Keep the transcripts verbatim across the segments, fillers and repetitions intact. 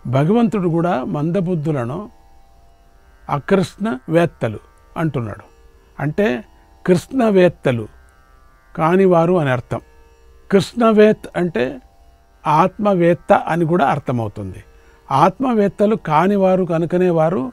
భగవంతుడు కూడా మందబుద్ధులను అకృష్ణవేత్తలు అంటున్నాడు. అంటే కృష్ణవేత్తలు కానివారు అని అర్థం. కృష్ణవేత్త అంటే ఆత్మవేత్త అని కూడా అర్థమవుతుంది. ఆత్మవేత్తలు కానివారు కనుకనే వారు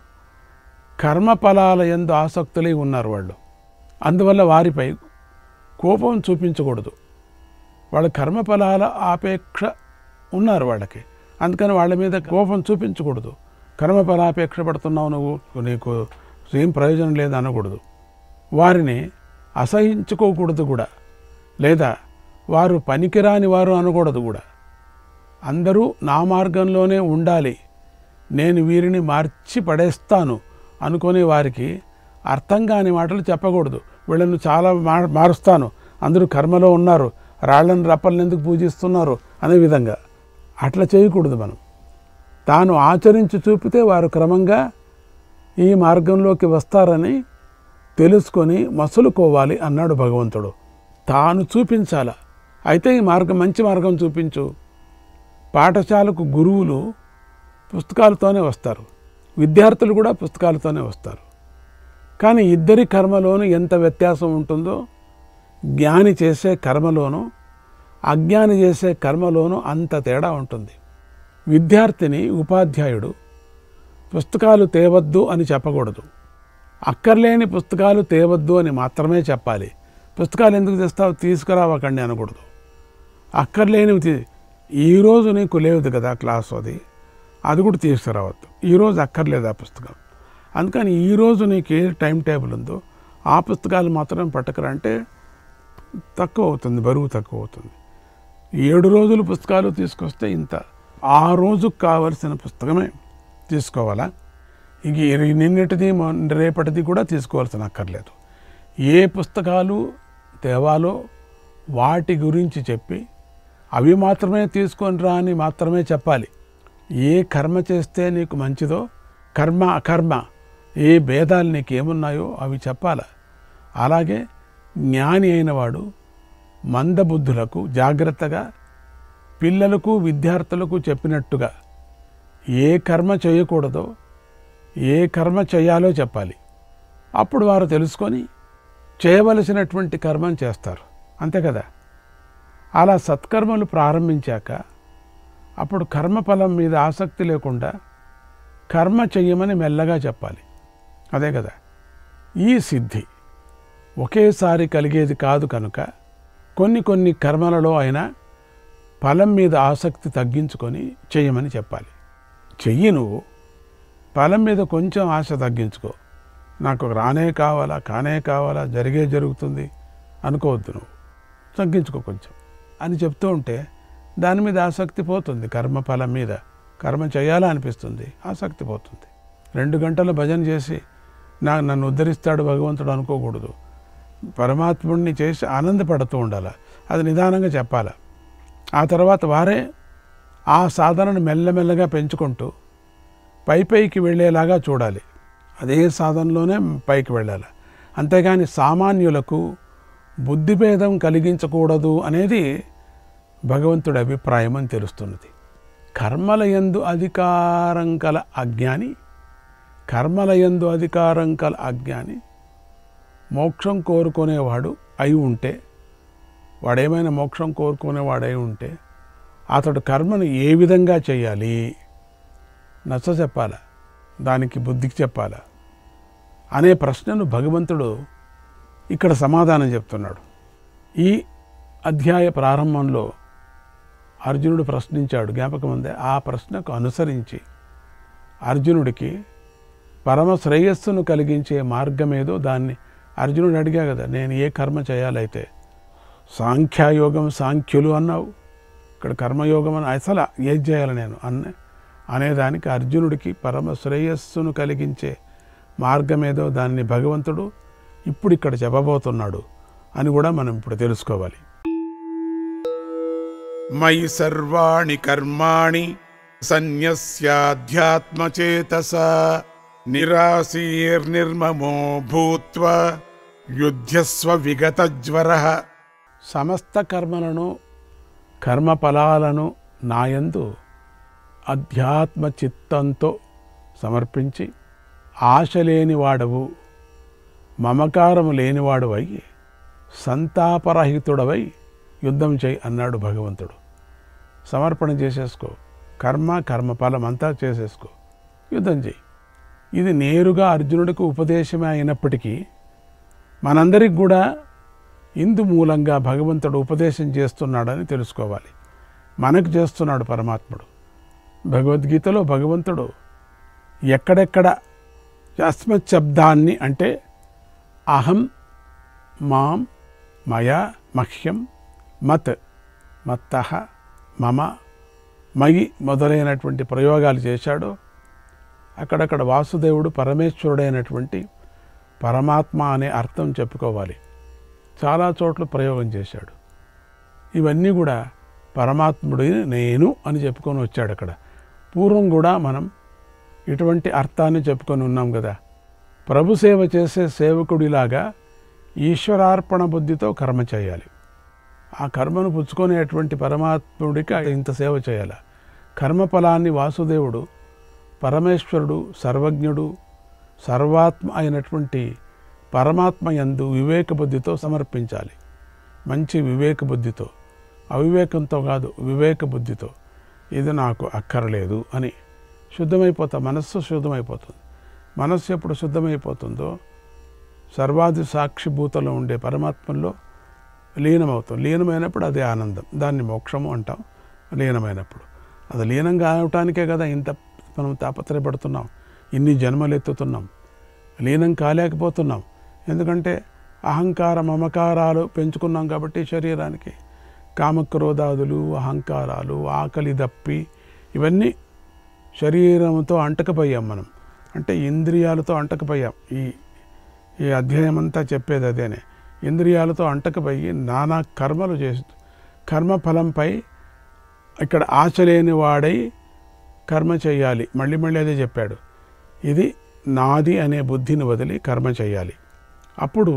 కర్మఫలాల యందు ఆసక్తులై ఉన్నారు. వాళ్ళు అందువల్ల వారిపై కోపం చూపించకూడదు. వాళ్ళ కర్మఫలాల ఆపేక్ష ఉన్నారు వాళ్ళకి, అందుకని వాళ్ళ మీద కోపం చూపించకూడదు. కర్మఫలాపేక్ష పడుతున్నావు నువ్వు, నీకు ఏం ప్రయోజనం లేదు అనకూడదు. వారిని అసహించుకోకూడదు కూడా, లేదా వారు పనికిరాని వారు అనకూడదు కూడా. అందరూ నా మార్గంలోనే ఉండాలి, నేను వీరిని మార్చి పడేస్తాను అనుకునే వారికి అర్థం కాని మాటలు చెప్పకూడదు. వీళ్ళను చాలా మారుస్తాను, అందరూ కర్మలో ఉన్నారు, రాళ్ళను రప్పలను ఎందుకు పూజిస్తున్నారు అనే విధంగా అట్లా చేయకూడదు. మనం తాను ఆచరించి చూపితే వారు క్రమంగా ఈ మార్గంలోకి వస్తారని తెలుసుకొని మసులుకోవాలి అన్నాడు భగవంతుడు. తాను చూపించాల. అయితే ఈ మార్గం మంచి మార్గం చూపించు. పాఠశాలకు గురువులు పుస్తకాలతోనే వస్తారు, విద్యార్థులు కూడా పుస్తకాలతోనే వస్తారు. కానీ ఇద్దరి కర్మలోనూ ఎంత వ్యత్యాసం ఉంటుందో జ్ఞాని చేసే కర్మలోనూ అజ్ఞాని చేసే కర్మలోనూ అంత తేడా ఉంటుంది. విద్యార్థిని ఉపాధ్యాయుడు పుస్తకాలు తేవద్దు అని చెప్పకూడదు, అక్కర్లేని పుస్తకాలు తేవద్దు అని మాత్రమే చెప్పాలి. పుస్తకాలు ఎందుకు తెస్తావు, తీసుకురావకండి అనకూడదు. అక్కర్లేనివి తీ ఈరోజు నీకు లేదు కదా క్లాసు, అది అది కూడా తీసుకురావద్దు. ఈరోజు అక్కర్లేదు ఆ పుస్తకం, అందుకని ఈరోజు నీకు ఏ టైం టేబుల్ ఉందో ఆ పుస్తకాలు మాత్రం పట్టుకురా అంటే తక్కువ అవుతుంది, బరువు తక్కువ అవుతుంది. ఏడు రోజులు పుస్తకాలు తీసుకొస్తే ఇంత, ఆ రోజుకు కావలసిన పుస్తకమే తీసుకోవాలా. ఇంక నిన్నటిది రేపటిది కూడా తీసుకోవాల్సిన అక్కర్లేదు. ఏ పుస్తకాలు తేవాలో వాటి గురించి చెప్పి అవి మాత్రమే తీసుకొని రా అని మాత్రమే చెప్పాలి. ఏ కర్మ చేస్తే నీకు మంచిదో, కర్మ అకర్మ ఏ భేదాలు నీకు ఏమున్నాయో అవి చెప్పాల. అలాగే జ్ఞాని అయినవాడు మందబుద్ధులకు జాగ్రత్తగా పిల్లలకు విద్యార్థులకు చెప్పినట్టుగా ఏ కర్మ చేయకూడదో ఏ కర్మ చేయాలో చెప్పాలి. అప్పుడు వారు తెలుసుకొని చేయవలసినటువంటి కర్మను చేస్తారు, అంతే కదా. అలా సత్కర్మలు ప్రారంభించాక అప్పుడు కర్మఫలం మీద ఆసక్తి లేకుండా కర్మ చెయ్యమని మెల్లగా చెప్పాలి, అదే కదా. ఈ సిద్ధి ఒకేసారి కలిగేది కాదు కనుక కొన్ని కొన్ని కర్మలలో అయినా ఫలం మీద ఆసక్తి తగ్గించుకొని చెయ్యమని చెప్పాలి. చెయ్యి, నువ్వు ఫలం మీద కొంచెం ఆశ తగ్గించుకో. నాకు రానే కావాలా, కానే కావాలా, జరిగే జరుగుతుంది అనుకోవద్దు. నువ్వు తగ్గించుకో కొంచెం అని చెప్తూ ఉంటే దాని మీద ఆసక్తి పోతుంది. కర్మఫలం మీద కర్మ చేయాలా అనిపిస్తుంది, ఆసక్తి పోతుంది. రెండు గంటల భజన చేసి నా నన్ను ఉద్ధరిస్తాడు భగవంతుడు అనుకోకూడదు. పరమాత్ముడిని చేసి ఆనందపడుతూ ఉండాలి, అది నిదానంగా చెప్పాలి. ఆ తర్వాత వారే ఆ సాధనను మెల్లమెల్లగా పెంచుకుంటూ పై పైకి వెళ్ళేలాగా చూడాలి. అదే సాధనలోనే పైకి వెళ్ళాలి. అంతేగాని సామాన్యులకు బుద్ధిభేదం కలిగించకూడదు అనేది భగవంతుడి అభిప్రాయం అని తెలుస్తున్నది. కర్మలయందు అధికారం కల అజ్ఞాని కర్మలయందు అధికారం కల అజ్ఞాని మోక్షం కోరుకునేవాడు అయి ఉంటే, వాడేమైనా మోక్షం కోరుకునేవాడై ఉంటే అతడు కర్మను ఏ విధంగా చేయాలి నచ్చ చెప్పాలా, దానికి బుద్ధికి చెప్పాలా అనే ప్రశ్నను భగవంతుడు ఇక్కడ సమాధానం చెప్తున్నాడు. ఈ అధ్యాయ ప్రారంభంలో అర్జునుడు ప్రశ్నించాడు, జ్ఞాపకం ఉందే. ఆ ప్రశ్నకు అనుసరించి అర్జునుడికి పరమ శ్రేయస్సును కలిగించే మార్గమేదో దాన్ని అర్జునుడు అడిగా కదా, నేను ఏ కర్మ చేయాలైతే. సాంఖ్యయోగం సాంఖ్యులు అన్నావు, ఇక్కడ కర్మయోగం అని అసలు ఏది చేయాలి నేను అన్న అనేదానికి అర్జునుడికి పరమ శ్రేయస్సును కలిగించే మార్గమేదో దాన్ని భగవంతుడు ఇప్పుడు ఇక్కడ చెప్పబోతున్నాడు అని కూడా మనం ఇప్పుడు తెలుసుకోవాలి. మయి సర్వాణి కర్మాణి సన్యస్యాధ్యాత్మచేతస నిరాశీర్నిర్మమో భూత్వా యుధ్యస్వ విగతజ్వరః. సమస్త కర్మలను కర్మఫలాలను నాయందు అధ్యాత్మ చిత్తంతో సమర్పించి ఆశ లేనివాడవు, మమకారము లేనివాడువై సంతాపరహితుడవై యుద్ధం చేయి అన్నాడు భగవంతుడు. సమర్పణ చేసేసుకో, కర్మ కర్మఫలం అంతా చేసేసుకో, యుద్ధం చేయి. ఇది నేరుగా అర్జునుడికి ఉపదేశమే అయినప్పటికీ మనందరికి కూడా ఇందు మూలంగా భగవంతుడు ఉపదేశం చేస్తున్నాడని తెలుసుకోవాలి. మనకు చేస్తున్నాడు పరమాత్ముడు. భగవద్గీతలో భగవంతుడు ఎక్కడెక్కడ యస్మత్ శబ్దాన్ని అంటే అహం, మాం, మయా, మహ్యం, మత్, మత్తః, మమ, మయి మొదలైనటువంటి ప్రయోగాలు చేశాడో అక్కడక్కడ వాసుదేవుడు పరమేశ్వరుడైనటువంటి పరమాత్మ అనే అర్థం చెప్పుకోవాలి. చాలా చోట్ల ప్రయోగం చేశాడు. ఇవన్నీ కూడా పరమాత్ముడిని నేను అని చెప్పుకొని వచ్చాడు. అక్కడ పూర్వం కూడా మనం ఇటువంటి అర్థాన్ని చెప్పుకొని ఉన్నాం కదా. ప్రభు సేవ చేసే సేవకుడిలాగా ఈశ్వరార్పణ బుద్ధితో కర్మ చేయాలి. ఆ కర్మను పుచ్చుకునేటువంటి పరమాత్ముడికి ఇంత సేవ చేయాలి. కర్మఫలాన్ని వాసుదేవుడు పరమేశ్వరుడు సర్వజ్ఞుడు సర్వాత్మ అయినటువంటి పరమాత్మ యందు వివేక బుద్ధితో సమర్పించాలి. మంచి వివేక బుద్ధితో, అవివేకంతో కాదు, వివేక బుద్ధితో ఇది నాకు అక్కర్లేదు అని శుద్ధమైపోతా. మనస్సు శుద్ధమైపోతుంది. మనస్సు ఎప్పుడు శుద్ధమైపోతుందో సర్వాది సాక్షిభూతంలో ఉండే పరమాత్మలో లీనమవుతాం. లీనమైనప్పుడు అదే ఆనందం. దాన్ని మోక్షము అంటాం. లీనమైనప్పుడు అది లీనంగా అవటానికే కదా ఇంత మనం తాపత్రయపడుతున్నాం, ఇన్ని జన్మలు ఎత్తుతున్నాం. లీనం కాలేకపోతున్నాం. ఎందుకంటే అహంకార మమకారాలు పెంచుకున్నాం కాబట్టి శరీరానికి కామక్రోధాదులు, అహంకారాలు, ఆకలి దప్పి ఇవన్నీ శరీరంతో అంటకపోయాం మనం. అంటే ఇంద్రియాలతో అంటకపోయాం. ఈ ఈ అధ్యాయం అంతా చెప్పేది అదేనే. ఇంద్రియాలతో అంటకపోయి నానా కర్మలు చేస్తూ కర్మఫలంపై ఇక్కడ ఆశ లేని వాడై కర్మ చేయాలి. మళ్ళీ మళ్ళీ అదే చెప్పాడు. ఇది నాది అనే బుద్ధిని వదిలి కర్మ చేయాలి. అప్పుడు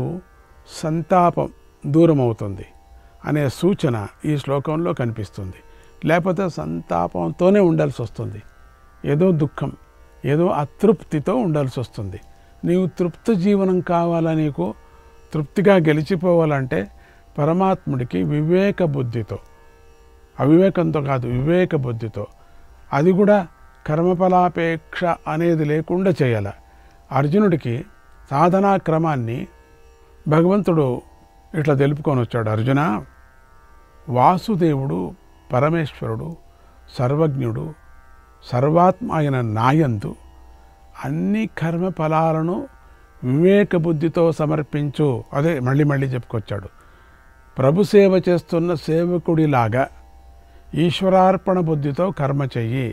సంతాపం దూరం అవుతుంది అనే సూచన ఈ శ్లోకంలో కనిపిస్తుంది. లేకపోతే సంతాపంతోనే ఉండాల్సి వస్తుంది. ఏదో దుఃఖం, ఏదో అతృప్తితో ఉండాల్సి వస్తుంది. నీవు తృప్తి జీవనం కావాలా, నీకు తృప్తిగా గెలిచిపోవాలంటే పరమాత్ముడికి వివేక బుద్ధితో, అవివేకంతో కాదు వివేక బుద్ధితో, అది కూడా కర్మఫలాపేక్ష అనేది లేకుండా చేయాల. అర్జునుడికి సాధనా క్రమాన్ని భగవంతుడు ఇట్లా తెలుపుకొని వచ్చాడు. అర్జున, వాసుదేవుడు పరమేశ్వరుడు సర్వజ్ఞుడు సర్వాత్మ అయిన నాయందు అన్ని కర్మ ఫలాలను వివేక బుద్ధితో సమర్పించు. అదే మళ్ళీ మళ్ళీ చెప్పుకొచ్చాడు. ప్రభు సేవ చేస్తున్న సేవకుడిలాగా ఈశ్వరార్పణ బుద్ధితో కర్మ చెయ్యి,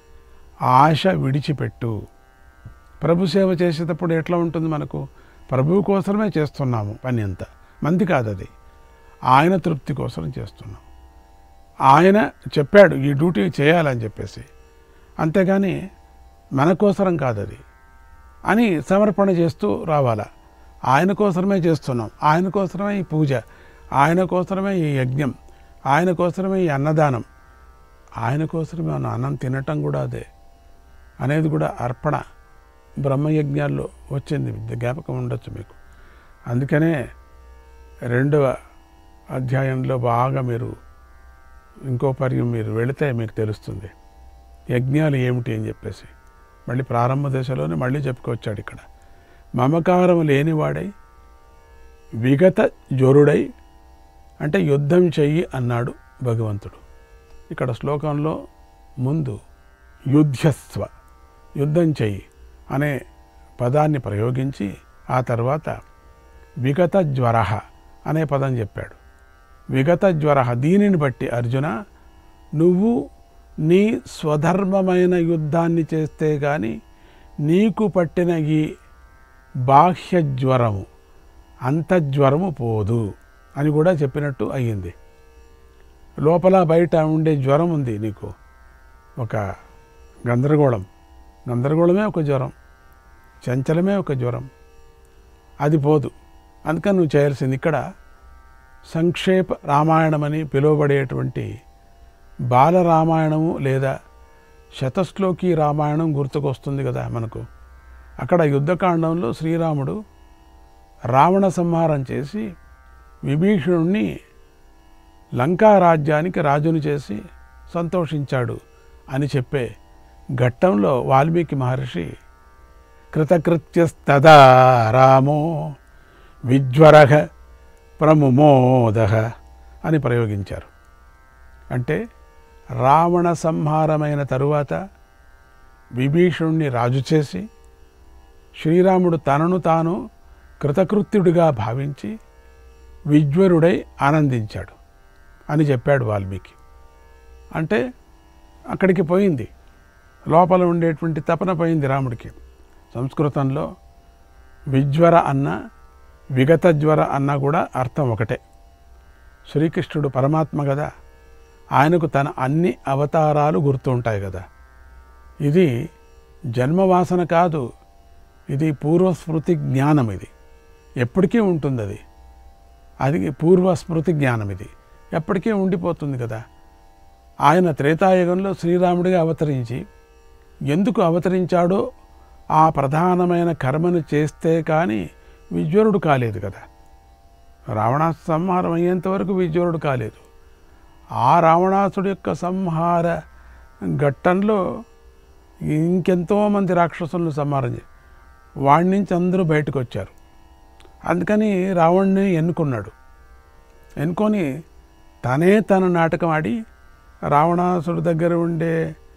ఆశ విడిచిపెట్టు. ప్రభు సేవ చేసేటప్పుడు ఎట్లా ఉంటుంది మనకు? ప్రభువు కోసమే చేస్తున్నాము పని అంతా, మంది కాదు అది. ఆయన తృప్తి కోసం చేస్తున్నాం. ఆయన చెప్పాడు ఈ డ్యూటీ చేయాలని చెప్పేసి, అంతేగాని మన కోసరం కాదు అది అని సమర్పణ చేస్తూ రావాలా. ఆయన కోసమే చేస్తున్నాం, ఆయన కోసమే ఈ పూజ, ఆయన కోసమే ఈ యజ్ఞం, ఆయన కోసమే ఈ అన్నదానం, ఆయన కోసమే మనం అన్నం తినటం కూడా అదే అనేది కూడా అర్పణ. బ్రహ్మయజ్ఞాల్లో వచ్చింది, జ్ఞాపకం ఉండొచ్చు మీకు. అందుకనే రెండవ అధ్యాయంలో బాగా మీరు ఇంకో పర్యం మీరు వెళితే మీకు తెలుస్తుంది యజ్ఞాలు ఏమిటి అని చెప్పేసి. మళ్ళీ ప్రారంభ దశలోనే మళ్ళీ చెప్పుకొచ్చాడు ఇక్కడ. మమకారం లేనివాడై విగత జ్వరుడై అంటే యుద్ధం చెయ్యి అన్నాడు భగవంతుడు. ఇక్కడ శ్లోకంలో ముందు యుద్ధస్వ, యుద్ధం చెయ్యి అనే పదాన్ని ప్రయోగించి ఆ తర్వాత విగత జ్వర అనే పదం చెప్పాడు. విగత జ్వర, దీనిని బట్టి అర్జున, నువ్వు నీ స్వధర్మమైన యుద్ధాన్ని చేస్తే కానీ నీకు పట్టిన ఈ బాహ్య జ్వరము అంతజ్వరము పోదు అని కూడా చెప్పినట్టు అయ్యింది. లోపల బయట ఉండే జ్వరం ఉంది నీకు, ఒక గందరగోళం, గందరగోళమే ఒక జ్వరం, చంచలమే ఒక జ్వరం, అది పోదు. అందుకని నువ్వు చేయాల్సింది ఇక్కడ సంక్షేప రామాయణమని పిలువబడేటువంటి బాలరామాయణము లేదా శతశ్లోకి రామాయణం గుర్తుకొస్తుంది కదా మనకు. అక్కడ యుద్ధకాండంలో శ్రీరాముడు రావణ సంహారం చేసి విభీషణుణ్ణి లంకా రాజ్యానికి రాజును చేసి సంతోషించాడు అని చెప్పే ఘట్టంలో వాల్మీకి మహర్షి కృతకృత్యస్తదా రామో విజ్వరః ప్రముమోదః అని ప్రయోగించారు. అంటే రావణ సంహారమైన తరువాత విభీషణుణ్ణి రాజు చేసి శ్రీరాముడు తనను తాను కృతకృత్యుడిగా భావించి విజ్వరుడై ఆనందించాడు అని చెప్పాడు వాల్మీకి. అంటే అక్కడికి పోయింది, లోపల ఉండేటువంటి తపన పోయింది రాముడికి. సంస్కృతంలో విజ్వర అన్న విగత జ్వర అన్న కూడా అర్థం ఒకటే. శ్రీకృష్ణుడు పరమాత్మ కదా, ఆయనకు తన అన్ని అవతారాలు గుర్తు ఉంటాయి కదా. ఇది జన్మవాసన కాదు, ఇది పూర్వస్మృతి జ్ఞానం. ఇది ఎప్పటికీ ఉంటుంది. అది అది పూర్వస్మృతి జ్ఞానం. ఇది ఎప్పటికీ ఉండిపోతుంది కదా. ఆయన త్రేతాయుగంలో శ్రీరాముడిగా అవతరించి ఎందుకు అవతరించాడో ఆ ప్రధానమైన కర్మను చేస్తే కానీ విజ్వరుడు కాలేదు కదా. రావణాసు సంహారం అయ్యేంత వరకు విజ్వరుడు కాలేదు. ఆ రావణాసుడి యొక్క సంహార ఘట్టంలో ఇంకెంతోమంది రాక్షసులను సంహారం చేసి వాడి నుంచి అందరూ బయటకు వచ్చారు. అందుకని రావణ్ణి ఎన్నుకున్నాడు. ఎన్నుకొని తనే తన నాటకం ఆడి రావణాసుడి దగ్గర ఉండే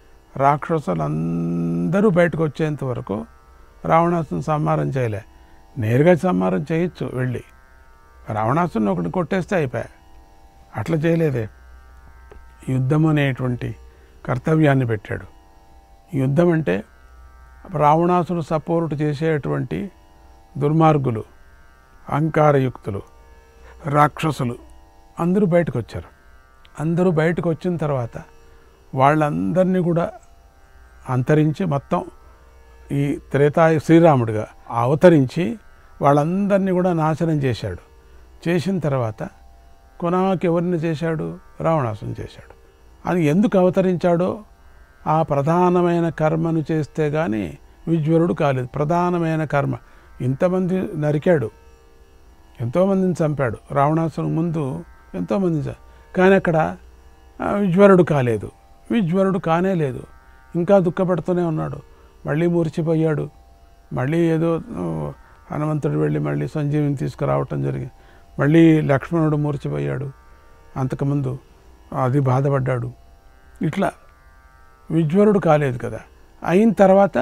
రాక్షసులందరూ బయటకు వచ్చేంత వరకు రావణాసుని సంహారం చేయలే. నేరుగా సంహారం చేయొచ్చు వెళ్ళి, రావణాసుని ఒకటి కొట్టేస్తే అయిపోయా. అట్లా చేయలేదే. యుద్ధం అనేటువంటి కర్తవ్యాన్ని పెట్టాడు. యుద్ధం అంటే రావణాసును సపోర్ట్ చేసేటువంటి దుర్మార్గులు, అహంకారయుక్తులు, రాక్షసులు అందరూ బయటకు వచ్చారు. అందరూ బయటకు వచ్చిన తర్వాత వాళ్ళందరినీ కూడా అంతరించి మొత్తం ఈ త్రేతాయు శ్రీరాముడిగా అవతరించి వాళ్ళందరినీ కూడా నాశనం చేశాడు. చేసిన తర్వాత కొనాకి ఎవరిని చేశాడు? రావణాసుని చేశాడు. అది ఎందుకు అవతరించాడో ఆ ప్రధానమైన కర్మను చేస్తే కానీ విజ్వరుడు కాలేదు. ప్రధానమైన కర్మ ఇంతమంది నరికాడు, ఎంతోమందిని చంపాడు. రావణాసుని ముందు ఎంతోమంది, కానీ అక్కడ విజ్వరుడు కాలేదు. విజ్వరుడు కానే లేదు. ఇంకా దుఃఖపడుతూనే ఉన్నాడు. మళ్ళీ మూర్చిపోయాడు. మళ్ళీ ఏదో హనుమంతుడు వెళ్ళి మళ్ళీ సంజీవిని తీసుకురావటం జరిగింది. మళ్ళీ లక్ష్మణుడు మూర్చిపోయాడు. అంతకుముందు అది బాధపడ్డాడు. ఇట్లా విజ్వరుడు కాలేదు కదా. అయిన తర్వాత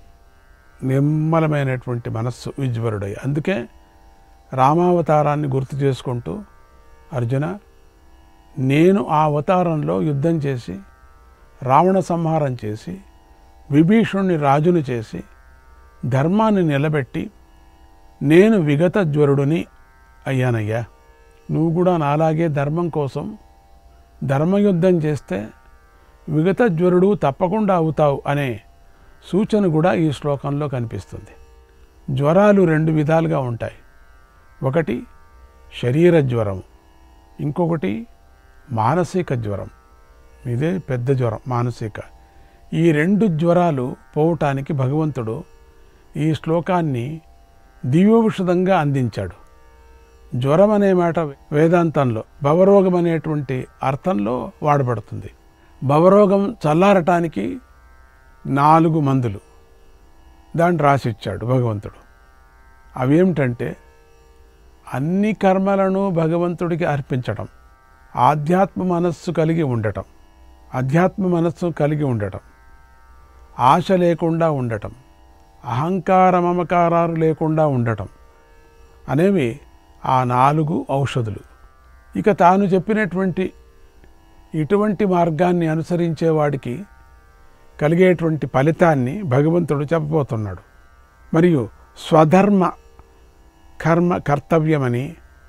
నిర్మలమైనటువంటి మనస్సు విజ్వరుడై, అందుకే రామావతారాన్ని గుర్తు చేసుకుంటూ అర్జున, నేను ఆ అవతారంలో యుద్ధం చేసి రావణ సంహారం చేసి విభీషణుని రాజును చేసి ధర్మాన్ని నిలబెట్టి నేను విగత జ్వరుడిని అయ్యానయ్యా. నువ్వు కూడా నాలాగే ధర్మం కోసం ధర్మయుద్ధం చేస్తే విగత జ్వరుడు తప్పకుండా అవుతావు అనే సూచన కూడా ఈ శ్లోకంలో కనిపిస్తుంది. జ్వరాలు రెండు విధాలుగా ఉంటాయి. ఒకటి శరీర జ్వరం, ఇంకొకటి మానసిక జ్వరం. ఇదే పెద్ద జ్వరం మానసిక. ఈ రెండు జ్వరాలు పోవటానికి భగవంతుడు ఈ శ్లోకాన్ని దివ్యౌషధంగా అందించాడు. జ్వరం అనే మాట వేదాంతంలో భవరోగం అనేటువంటి అర్థంలో వాడబడుతుంది. భవరోగం చల్లారటానికి నాలుగు మందులు దాన్ని రాసిచ్చాడు భగవంతుడు. అవేమిటంటే అన్ని కర్మలను భగవంతుడికి అర్పించటం, ఆధ్యాత్మ మనస్సు కలిగి ఉండటం, అధ్యాత్మ మనస్సు కలిగి ఉండటం, ఆశ లేకుండా ఉండటం, అహంకార మమకారాలు లేకుండా ఉండటం అనేవి ఆ నాలుగు ఔషధులు. ఇక తాను చెప్పినటువంటి ఇటువంటి మార్గాన్ని అనుసరించేవాడికి కలిగేటువంటి ఫలితాన్ని భగవంతుడు చెప్పబోతున్నాడు. మరియు స్వధర్మ కర్మ కర్తవ్యమని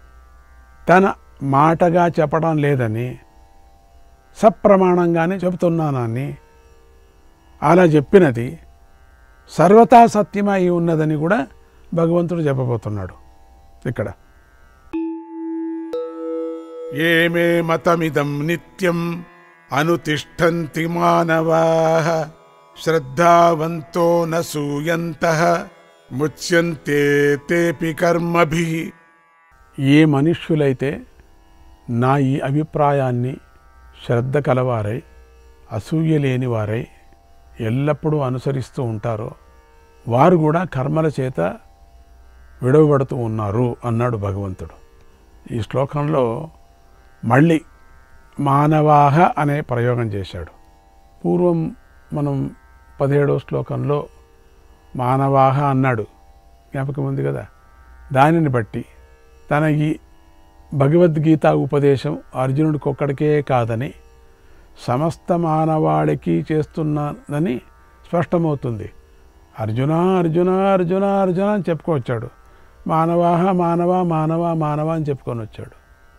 తన మాటగా చెప్పడం లేదని సప్రమాణంగానే చెబుతున్నానని, అలా చెప్పినది సర్వతా సత్యమై ఉన్నదని కూడా భగవంతుడు చెప్పబోతున్నాడు. ఇక్కడ ఏమే మతమిదం నిత్యం అనుతిష్టంతి మానవాః శ్రద్ధావంతో న సూయంతః ముచ్యంతే తేపి కర్మభిః. ఏ మనుష్యులైతే నా ఈ అభిప్రాయాన్ని శ్రద్ధ కలవారై అసూయ లేని వారై ఎల్లప్పుడూ అనుసరిస్తూ ఉంటారో వారు కూడా కర్మల చేత విడవబడుతూ ఉన్నారు అన్నాడు భగవంతుడు. ఈ శ్లోకంలో మళ్ళీ మానవాహ అనే ప్రయోగం చేశాడు. పూర్వం మనం పదిహేడవ శ్లోకంలో మానవాహ అన్నాడు, జ్ఞాపకం ఉంది కదా. దానిని బట్టి తన ఈ భగవద్గీత ఉపదేశం అర్జునుడికి ఒక్కడికే కాదని సమస్త మానవాళికి చేస్తున్నానని స్పష్టమవుతుంది. అర్జున అర్జున అర్జున అర్జున అని చెప్పుకొచ్చాడు. మానవాహ మానవ మానవ మానవ అని చెప్పుకొని వచ్చాడు.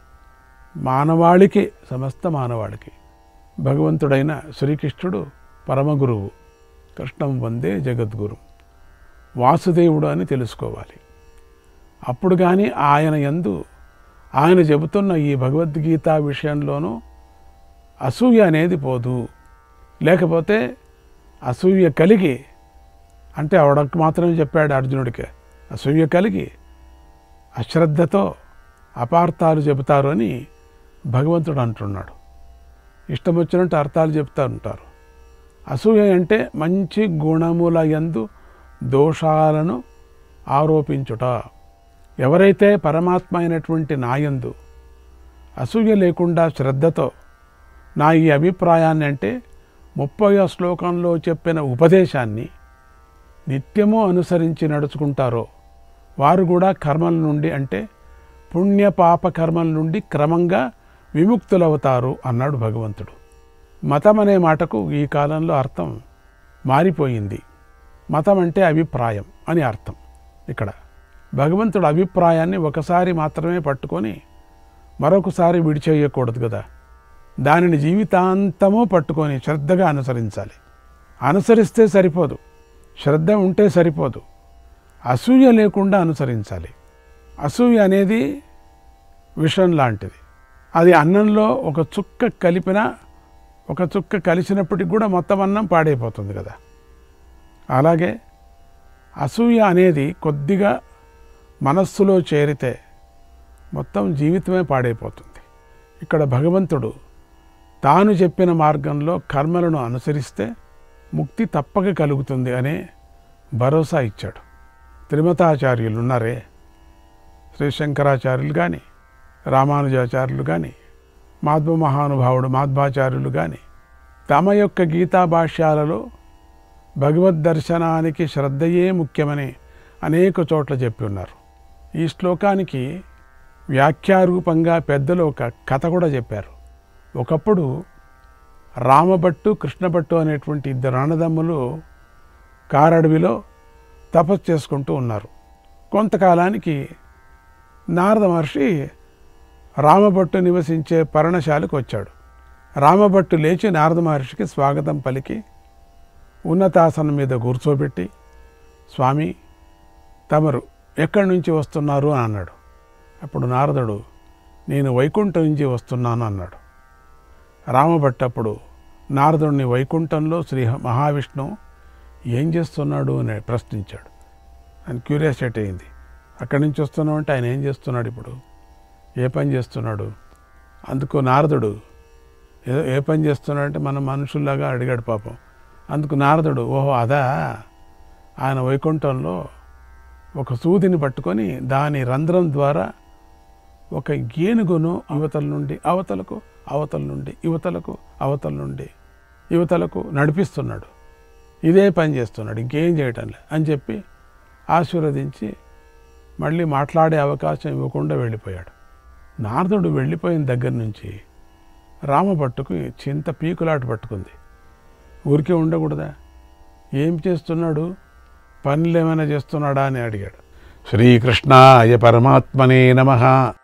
మానవాళికి, సమస్త మానవాళికి భగవంతుడైన శ్రీకృష్ణుడు పరమగురువు. కృష్ణం వందే జగద్గురు, వాసుదేవుడు అని తెలుసుకోవాలి. అప్పుడు కానీ ఆయన యందు ఆయన చెబుతున్న ఈ భగవద్గీత విషయంలోనూ అసూయ అనేది పోదు. లేకపోతే అసూయ కలిగి, అంటే ఆవిడకు మాత్రమే చెప్పాడు అర్జునుడికి, అసూయ కలిగి అశ్రద్ధతో అపార్థాలు చెబుతారు అని భగవంతుడు అంటున్నాడు. ఇష్టం వచ్చినట్టు అర్థాలు చెప్తా ఉంటారు. అసూయ అంటే మంచి గుణముల యందు దోషాలను ఆరోపించుట. ఎవరైతే పరమాత్మ అయినటువంటి నాయందు అసూయ లేకుండా శ్రద్ధతో నా ఈ అభిప్రాయాన్ని, అంటే ముప్పైవ శ్లోకంలో చెప్పిన ఉపదేశాన్ని నిత్యము అనుసరించి నడుచుకుంటారో వారు కూడా కర్మల నుండి, అంటే పుణ్య పాప కర్మల నుండి క్రమంగా విముక్తులవుతారు అన్నాడు భగవంతుడు. మతం అనే మాటకు ఈ కాలంలో అర్థం మారిపోయింది. మతం అంటే అభిప్రాయం అని అర్థం. ఇక్కడ భగవంతుడు అభిప్రాయాన్ని ఒకసారి మాత్రమే పట్టుకొని మరొకసారి విడిచేయకూడదు కదా. దానిని జీవితాంతమూ పట్టుకొని శ్రద్ధగా అనుసరించాలి. అనుసరిస్తే సరిపోదు, శ్రద్ధ ఉంటే సరిపోదు, అసూయ లేకుండా అనుసరించాలి. అసూయ అనేది విషం లాంటిది. అది అన్నంలో ఒక చుక్క కలిపినా, ఒక చుక్క కలిసినప్పటికి కూడా మొత్తం అన్నం పాడైపోతుంది కదా. అలాగే అసూయ అనేది కొద్దిగా మనస్సులో చేరితే మొత్తం జీవితమే పాడైపోతుంది. ఇక్కడ భగవంతుడు తాను చెప్పిన మార్గంలో కర్మలను అనుసరిస్తే ముక్తి తప్పక కలుగుతుంది అనే భరోసా ఇచ్చాడు. త్రిమతాచార్యులు ఉన్నారే, శ్రీ శంకరాచార్యులు కానీ, రామానుజాచార్యులు కానీ, మాధ్వ మహానుభావుడు మాధ్వాచార్యులు కానీ తమ యొక్క గీతా భాష్యాలలో భగవద్దర్శనానికి శ్రద్ధయే ముఖ్యమని అనేక చోట్ల చెప్పి ఉన్నారు. ఈ శ్లోకానికి వ్యాఖ్యారూపంగా పెద్దలు ఒక కథ కూడా చెప్పారు. ఒకప్పుడు రామభట్టు కృష్ణభట్టు అనేటువంటి ఇద్దరు అన్నదమ్ములు కారడవిలో తపస్సు చేసుకుంటూ ఉన్నారు. కొంతకాలానికి నారద మహర్షి రామభట్టు నివసించే పర్ణశాలకు వచ్చాడు. రామభట్టు లేచి నారద మహర్షికి స్వాగతం పలికి ఉన్నతాసనం మీద కూర్చోబెట్టి, స్వామి తమరు ఎక్కడి నుంచి వస్తున్నారు అని అన్నాడు. అప్పుడు నారదుడు, నేను వైకుంఠం నుంచి వస్తున్నాను అన్నాడు. రామభట్టు అప్పుడు నారదుడిని వైకుంఠంలో శ్రీ మహావిష్ణువు ఏం చేస్తున్నాడు అని ప్రశ్నించాడు. ఆయన క్యూరియాసిటీ అయింది. అక్కడి నుంచి వస్తున్నావు అంటే ఆయన ఏం చేస్తున్నాడు, ఇప్పుడు ఏ పని చేస్తున్నాడు? అందుకు నారదుడు ఏదో ఏ పని చేస్తున్నాడు అంటే మన మనుషుల్లాగా అడిగాడు పాపం. అందుకు నారదుడు, ఓహో అదా, ఆయన వైకుంఠంలో ఒక సూదిని పట్టుకొని దాని రంధ్రం ద్వారా ఒక ఏనుగును అవతల నుండి అవతలకు, అవతల నుండి యువతలకు, అవతల నుండి యువతలకు నడిపిస్తున్నాడు. ఇదే పని చేస్తున్నాడు, ఇంకేం చేయటం లే అని చెప్పి ఆశీర్వదించి మళ్ళీ మాట్లాడే అవకాశం ఇవ్వకుండా వెళ్ళిపోయాడు. నారదుడు వెళ్ళిపోయిన దగ్గర నుంచి రామభట్టుకు చింత పీకులాట పట్టుకుంది. ఊరికే ఉండకూడదా, ఏం చేస్తున్నాడు, పనులు ఏమైనా చేస్తున్నాడా అని అడిగాడు. శ్రీకృష్ణాయ పరమాత్మనే నమః.